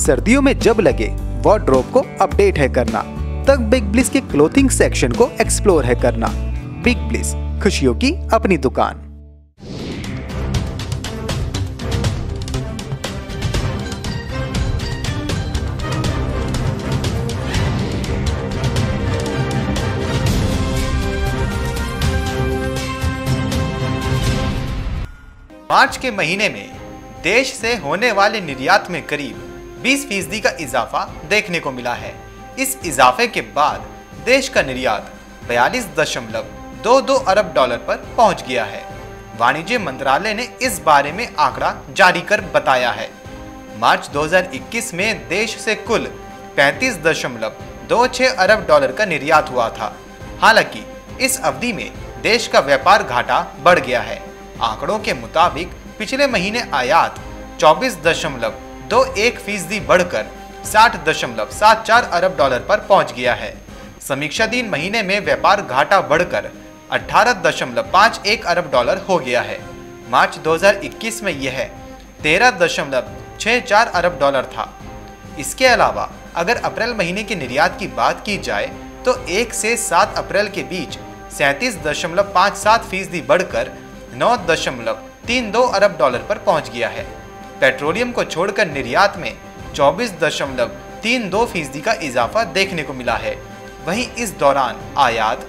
सर्दियों में जब लगे वार्डरोब को अपडेट है करना, तब बिग ब्लिस के क्लोथिंग सेक्शन को एक्सप्लोर है करना। बिग ब्लिस, खुशियों की अपनी दुकान। मार्च के महीने में देश से होने वाले निर्यात में करीब 20% का इजाफा देखने को मिला है। इस इजाफे के बाद देश का निर्यात 42.22 अरब डॉलर पर पहुंच गया है। वाणिज्य मंत्रालय ने इस बारे में आंकड़ा जारी कर बताया है। मार्च 2021 में देश से कुल 35.26 अरब डॉलर का निर्यात हुआ था। हालांकि इस अवधि में देश का व्यापार घाटा बढ़ गया है। आंकड़ों के मुताबिक पिछले महीने आयात 24.21% बढ़कर 60.74 अरब डॉलर पर पहुंच गया है। समीक्षाधीन महीने में व्यापार घाटा बढ़कर 18.51 अरब डॉलर हो गया है। मार्च 2021 में यह 13.64 अरब डॉलर था। इसके अलावा अगर अप्रैल महीने के निर्यात की बात की जाए तो 1 से 7 अप्रैल के बीच 37.57% बढ़कर 9.32 अरब डॉलर पर पहुंच गया है। पेट्रोलियम को छोड़कर निर्यात में 24.32% का इजाफा देखने को मिला है। वहीं इस दौरान आयात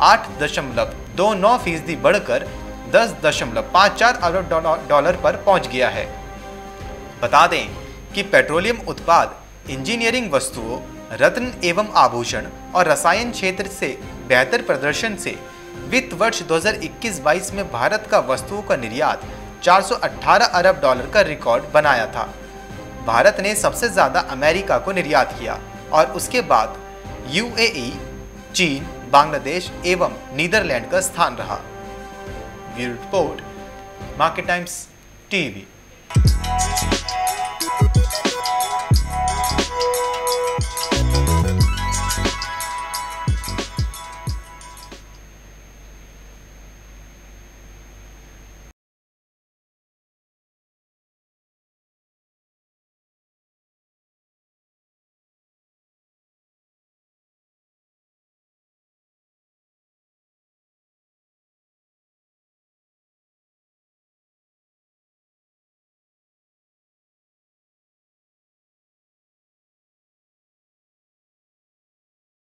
8.29% बढ़कर 10.54 अरब डॉलर पर पहुंच गया है। बता दें कि पेट्रोलियम उत्पाद, इंजीनियरिंग वस्तुओं, रत्न एवं आभूषण और रसायन क्षेत्र से बेहतर प्रदर्शन से वित्त वर्ष 2021-22 में भारत का वस्तुओं का निर्यात 418 अरब डॉलर का रिकॉर्ड बनाया था। भारत ने सबसे ज्यादा अमेरिका को निर्यात किया और उसके बाद यूएई, चीन, बांग्लादेश एवं नीदरलैंड का स्थान रहा। Bureau report, market times TV.